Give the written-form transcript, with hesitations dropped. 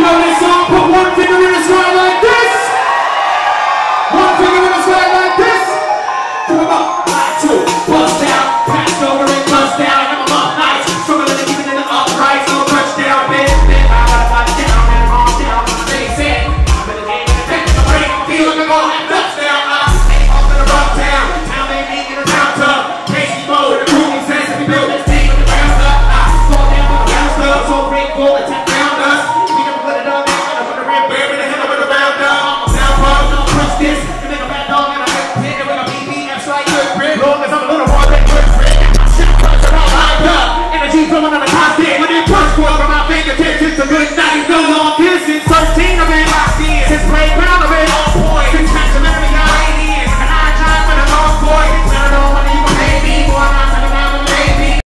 know this song? Put one finger in the sky like this. One finger in the sky like this. Come on, 1, 2, bust down.